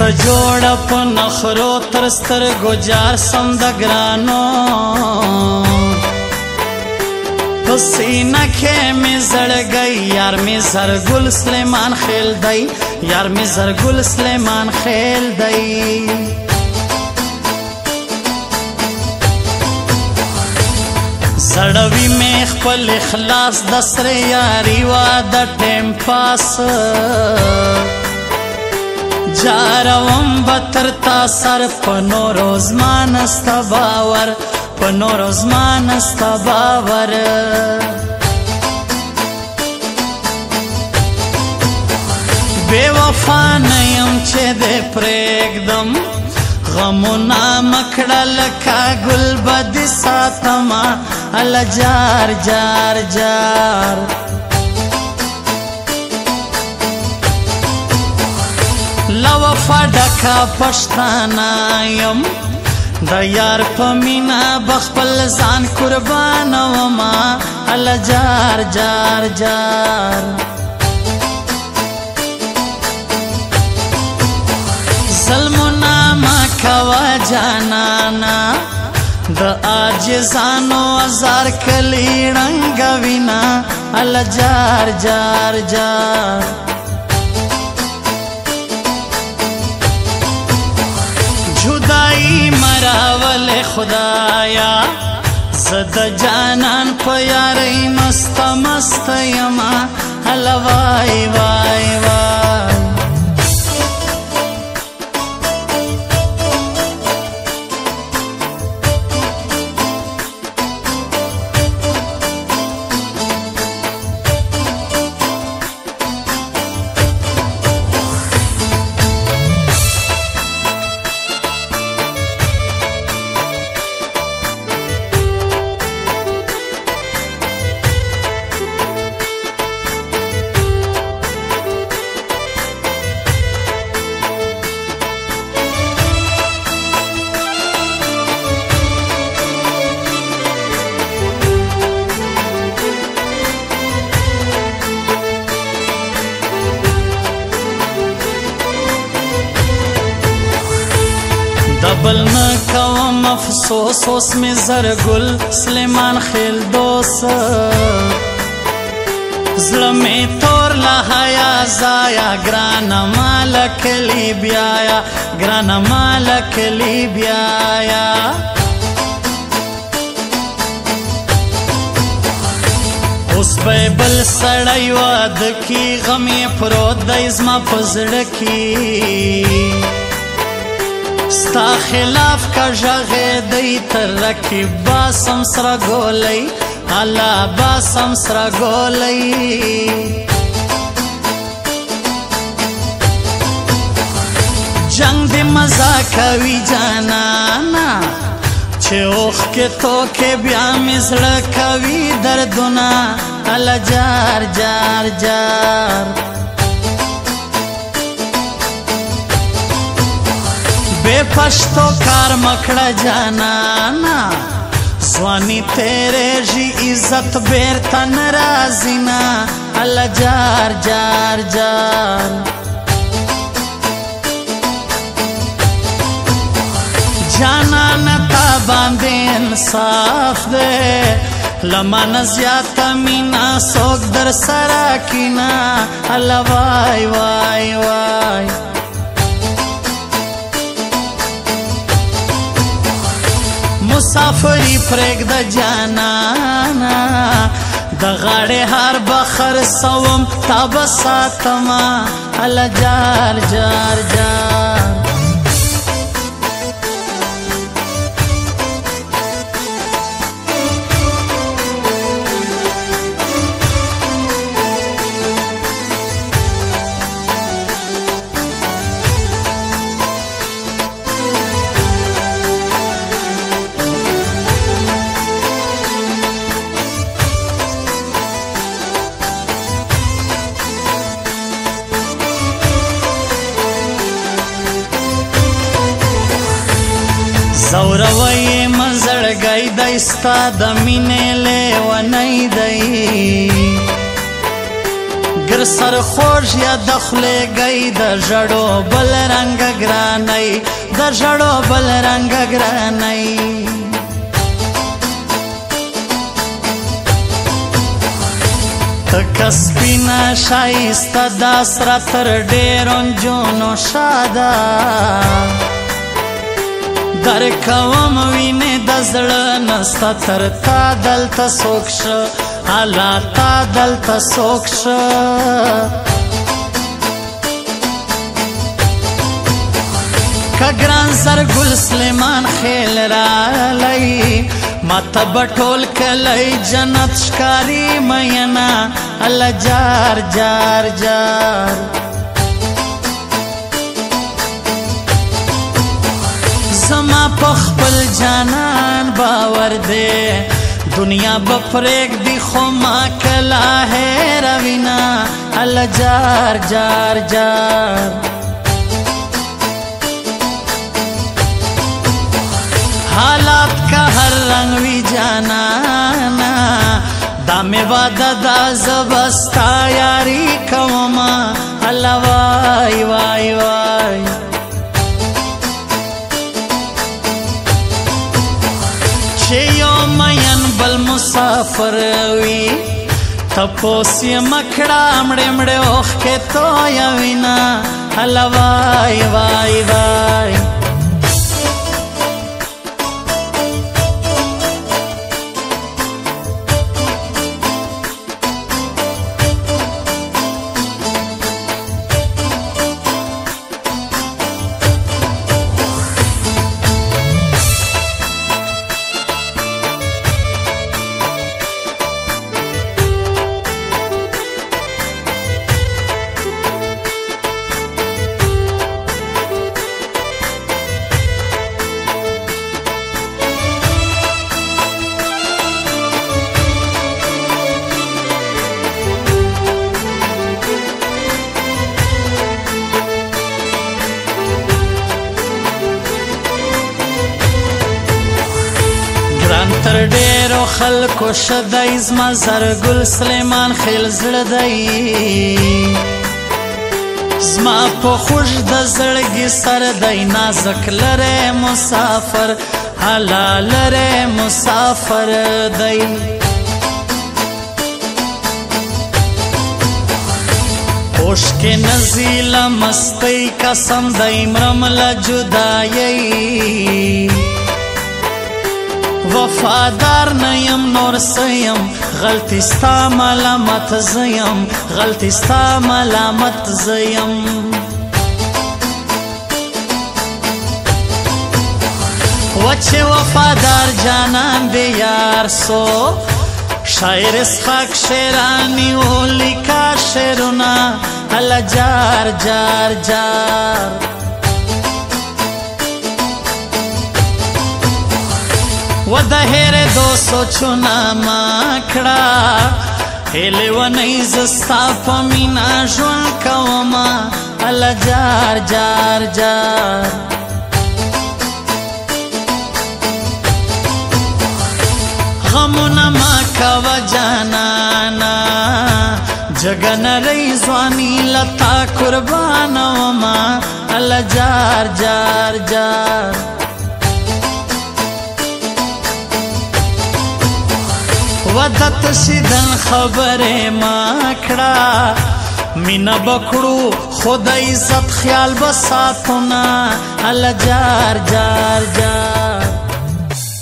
خسته جوړه په نخرو تر سترګو جار سم د ګرانو په سینه کې مې زړګی یار مې زرګل سلیمان خیل دی یار مې زرګل سلیمان خیل دی زړوي مې خپل اخلاص د سره یاري وا د ټیم پاس جاروم بتر تا سر پنو روزمان استباور پنو روزمان استباور بے وفا نیم چه دے پریگدم غمونا مکڑا لکا گل بدی ساتما اللہ جار جار جار لوفا ڈکا پشتانا یم دا یار پمینا بخپل زان قربان وما اللہ جار جار جار ظلمنا ما کوا جانانا دا آجزانو ازار کلی رنگوینا اللہ جار جار جار جدائی مراول خدایا زد جانان پیاری مست مست یما اللہ وای وای وای دبل نہ کوم افسوس اوس میں زرگل سلیمان خیل دوس ظلمی تور لحایا زایا گرانا مالک لی بیایا گرانا مالک لی بیایا اوس بیبل سڑی واد کی غمی پرود دیزما پزڑکی ستا خلاف کا جغه دی ترکی باسم سرا گولی اللہ باسم سرا گولی جنگ دی مزا کوي جانانا چه اوخ کے تو کے بیا مزڑ کوي دردنا اللہ جار جار جار بے پشتو کار مکڑا جانانا سوانی تیرے جی عزت بیرتا نرازینا اللہ جار جار جار جانانا تا باندے انصاف دے لمن زیادہ مینا سوک در سراکینا اللہ وای وای وای مسافری پریگ دا جانانا دا غاڑے ہار بخر سوم تاب ساتما اللہ جار جار جار زوروی مزړګی دایستا د مینې لیونی دی ډیر سرخوږ یا د خولې گئی د ژړو بل رنګ ګرانۍ د ژړو بل رنګ ګرانۍ تک سپینا شایسته دا سره تر ډیرو نجونو شاده در کوم وینې د زړه نسته تر تا دلته څوک شه الله تا دلته څوک شه که ګران زرګل سلیمان خیل رالی ماته به ټول کلی جنت ښکاري مینا الله جار جار جار زما په خپل جانان باور دی دنیا به پرېږدي خو ما کله هېروینه الله جار جار جار حالات که هر رنگ وی جانانا دا می واده دا زبستا یاری کوما الله وای وای وای چې یو مین بل مسافر وی تپوس یې مکړه مړې مړې اوښکې تویوینه الله وای وای وای تر ډیرو خلکو شدی زما زرګل سلیمان خیل زړه دی زما په خوږ د زړګي سر دی نازک لرې مسافر هلا لرې مسافر دی اوښکې نځي له مستۍ قسم دی مرم له جدایۍ وفادار نیم نور سیم غلطی ستا ملامت زیم غلطی ستا ملامت زیم وچه وفادار جانان دی یار سو شاعر اسحاق شیرانی و لیکا شعرنا الله جار جار جار و د هېرې دو سوچونه ما کړه هیلې ونۍ زه ستا په مینا ژوند کومه الله جار جار جار غمونه ما کوه جانانا جګه نرۍ ځواني لتا قربانومه الله جار جار جار ودت شیدن خبره ما کړه مینا بکړو خود عزت خیال بساتونه الله جار جار جار